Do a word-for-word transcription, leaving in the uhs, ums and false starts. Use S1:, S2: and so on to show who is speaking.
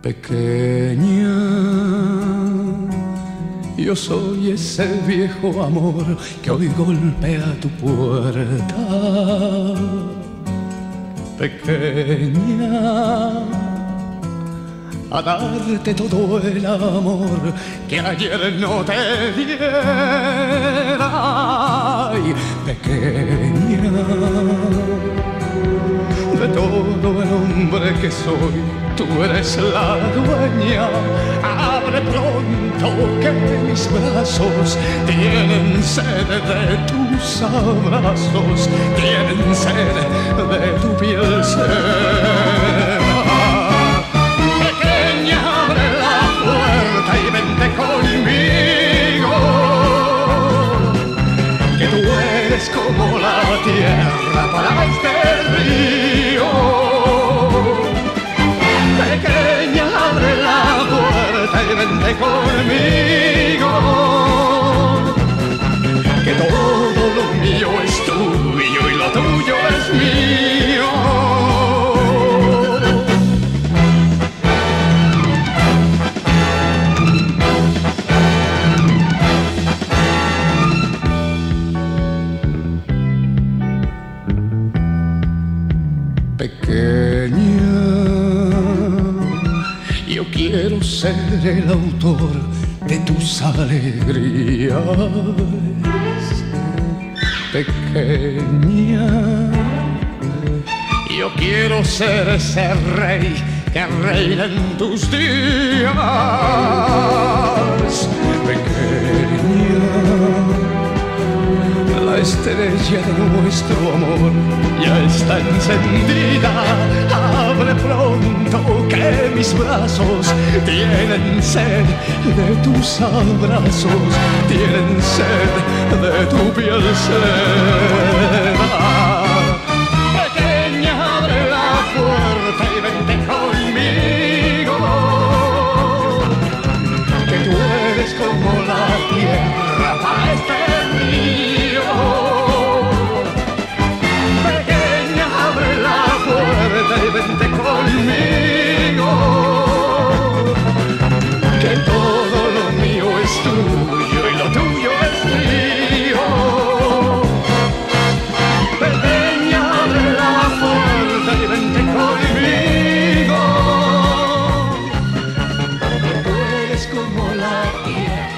S1: Pequeña, yo soy ese viejo amor que hoy golpea tu puerta. Pequeña, a darte todo el amor que ayer no te diera. Ay, pequeña, de todo el hombre que soy, tú eres la dueña. Abre pronto que mis brazos tienen sed de tus abrazos, tienen sed de tu piel serena. Pequeña, abre la puerta y vente conmigo, que tú eres como la tierra para este río. Pequeña, abre la puerta y vente conmigo, que todo lo mío es tuyo y lo tuyo es mío. Pequeña, yo quiero ser el autor de tus alegrías. Pequeña, yo quiero ser ese rey que reina en tus días. Pequeña, la estrella de nuestro amor ya está encendida. Abre pronto que mis brazos tienen sed de tus abrazos, tienen sed de tu piel serena. Pequeña, abre la puerta y vente conmigo, que tú eres como la tierra para este río. Pequeña, abre la puerta y vente conmigo, que todo lo mío es tuyo y lo tuyo es mío. Pequeña, abre la puerta y vente conmigo, que tú eres como la tierra